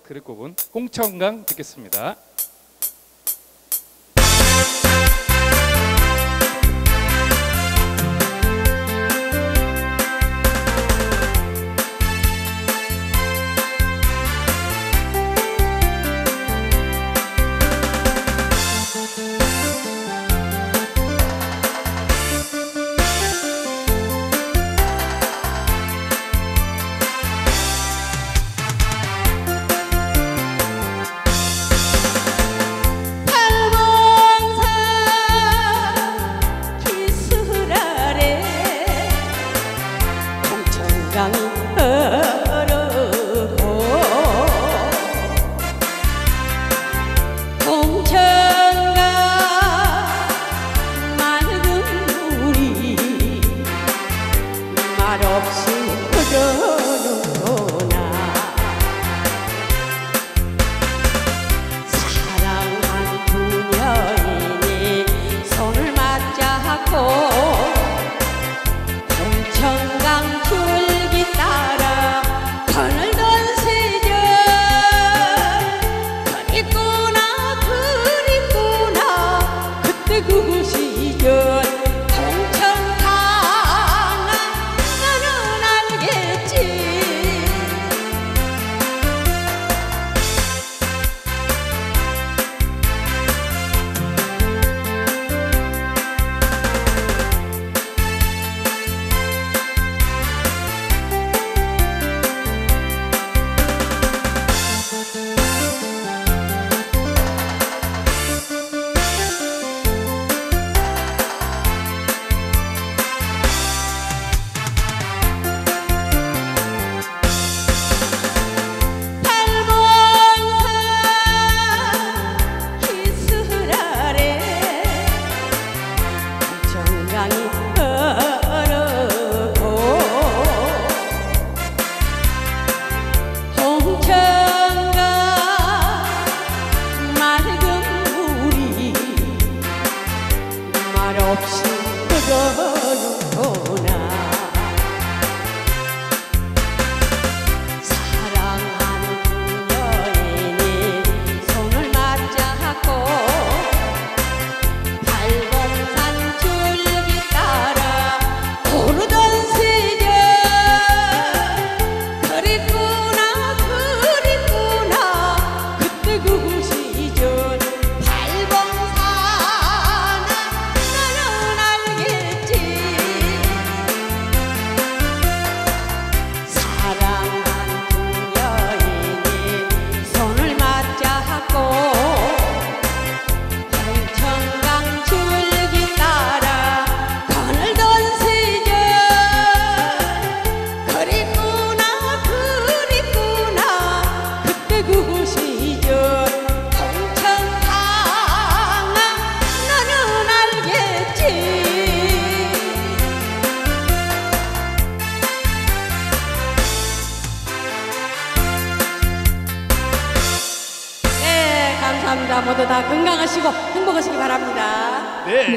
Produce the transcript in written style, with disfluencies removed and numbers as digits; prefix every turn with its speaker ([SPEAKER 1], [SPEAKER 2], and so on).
[SPEAKER 1] 그릇곡은 홍천강 듣겠습니다.
[SPEAKER 2] 강이 흐르고 홍천강 맑은 물이 말없이 흐르는구나. 사랑한 두 여인이 손을 맞잡고 홍천강 줄기 따라 거닐던 세절 그립구나 그때 그 시절 홍천강아 너는 알겠지. 없이 흐르는구나. 사랑한 여인이 손을 맞잡고 팔봉산 줄기 따라 오르던 세절 그립구나 그때 그 시절 그 시절 홍천강아 너는 알겠지. 네, 감사합니다. 모두 다 건강하시고 행복하시기 바랍니다.
[SPEAKER 1] 네.